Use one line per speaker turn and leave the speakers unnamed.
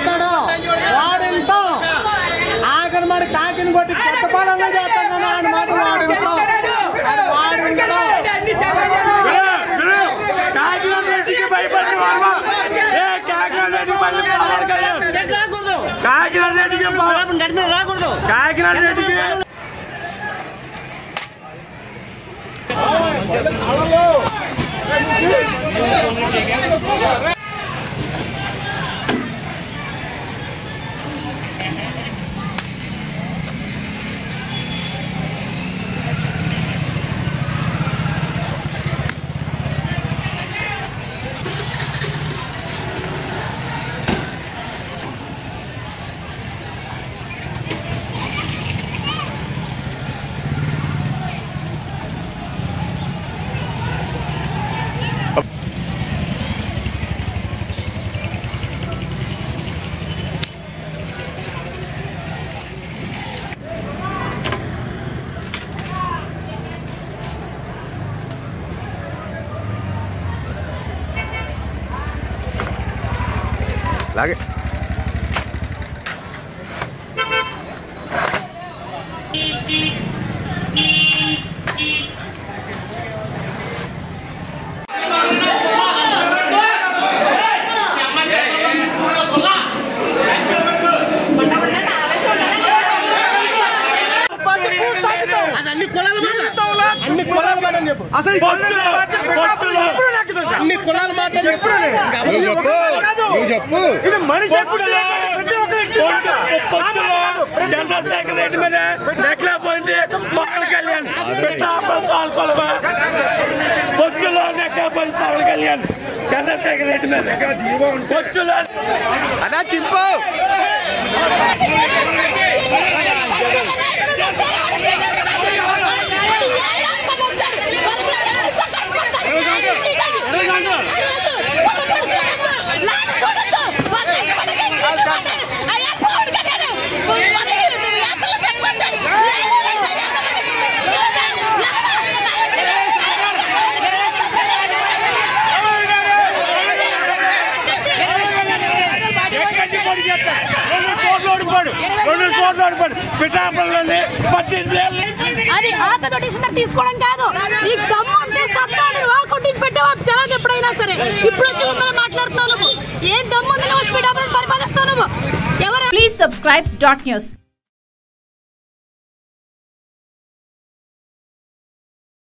పోతాడో వాడింతో ఆఖరి మరి కాకిని కొట్టి కొత్త పాలన చేస్తాను అని మాత్రం వాడింతో
लागे
అన్ని కులాల మాట
ఇది మనిషి చంద్రశేఖర్ రెడ్డి మీద నెక్కలేకపోయింది పవన్ కళ్యాణ్ పొత్తులో నెక్కలేకపోయింది పవన్ కళ్యాణ్ చంద్రశేఖర్ రెడ్డి మీద పొత్తులో అదా చింపు
అది ఆకతోటి తీసుకోవడం కాదు. నీకు దమ్ము ఉంటే సత్తాడు కొట్టించి పెట్టావా జనాలు ఎప్పుడైనా సరే. ఇప్పుడు వచ్చి మిమ్మల్ని మాట్లాడుతున్నావు నువ్వు. ఏం దమ్ము ఉంది నువ్వు వచ్చి పరిపాలిస్తావు నువ్వు ఎవరు.
Please subscribe .news